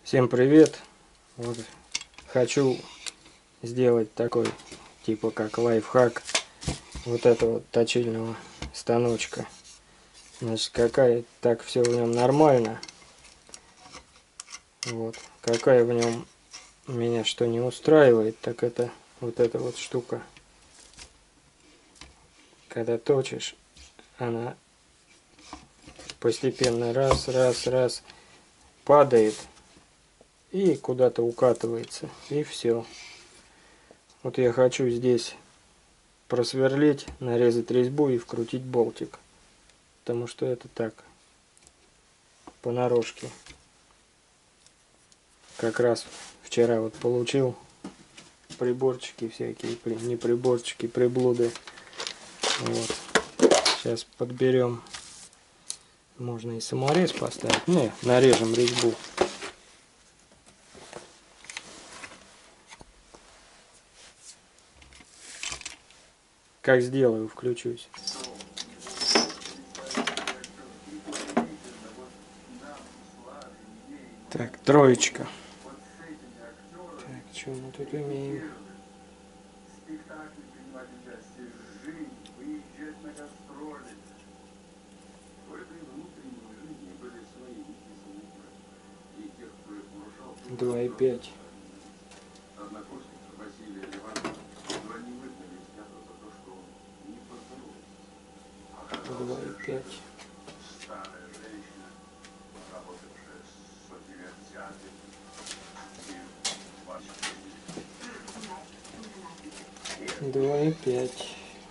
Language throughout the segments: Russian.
Всем привет! Вот хочу сделать такой типа как лайфхак вот этого точильного станочка. Значит, какая так все в нем нормально. Вот какая в нем меня что не устраивает, так это вот эта вот штука. Когда точишь, она постепенно раз падает и куда-то укатывается, и все. Вот я хочу здесь просверлить, нарезать резьбу и вкрутить болтик, потому что это так, понарошке. Как раз вчера вот получил приборчики всякие, не приборчики, приблуды. Вот. Сейчас подберем. Можно и саморез поставить. Не, нарежем резьбу. Как сделаю, включусь. Так, троечка. Так, что мы тут имеем? Два и пять. 2,5. Два и пять.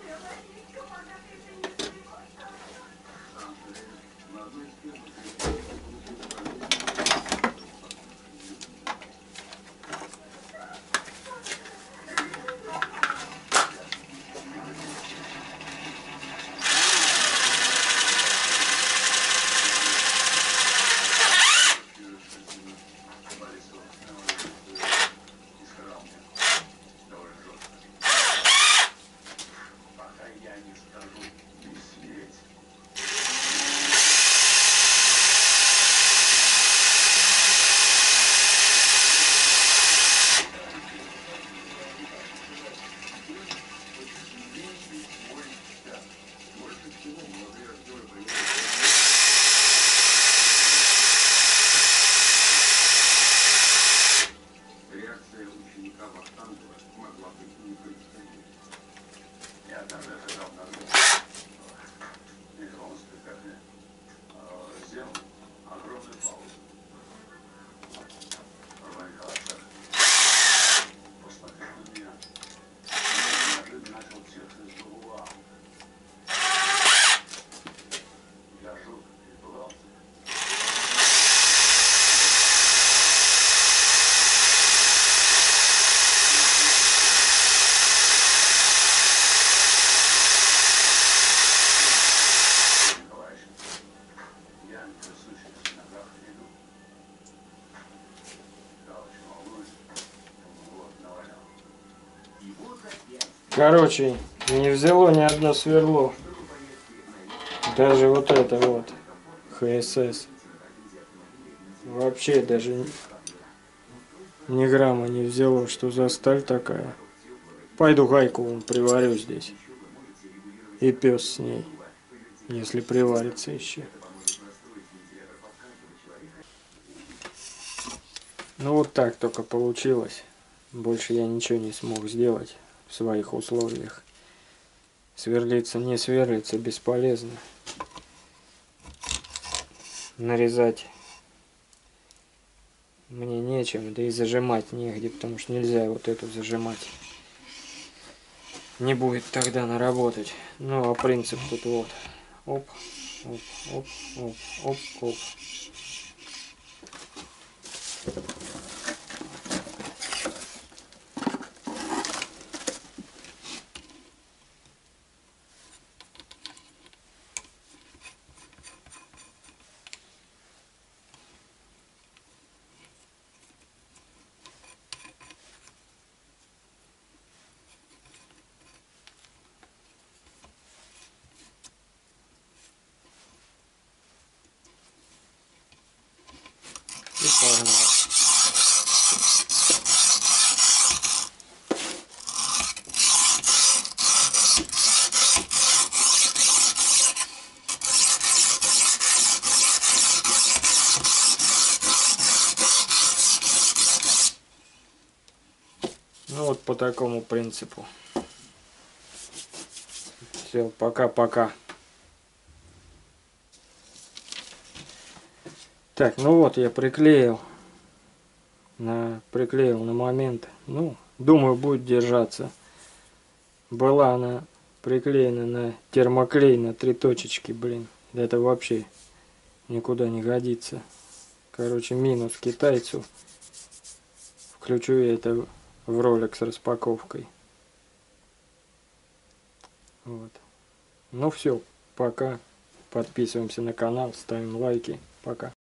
Короче, не взяло ни одно сверло. Даже вот это вот ХСС. Вообще даже ни грамма не взяло, что за сталь такая. Пойду гайку вон приварю здесь. И пес с ней, если приварится еще. Ну вот так только получилось. Больше я ничего не смог сделать в своих условиях. Сверлиться не сверлится, бесполезно. Нарезать мне нечем, да и зажимать негде, потому что нельзя вот эту зажимать. Не будет тогда наработать. Ну а принцип тут вот. Оп, оп, оп, оп, оп, оп. И погнали. Ну вот по такому принципу. Все, пока-пока. Так, ну вот я приклеил на момент. Ну, думаю, будет держаться. Была она приклеена на термоклей на 3 точечки, блин. Это вообще никуда не годится. Короче, минус китайцу. Включу я это в ролик с распаковкой. Вот. Ну все, пока. Подписываемся на канал, ставим лайки. Пока.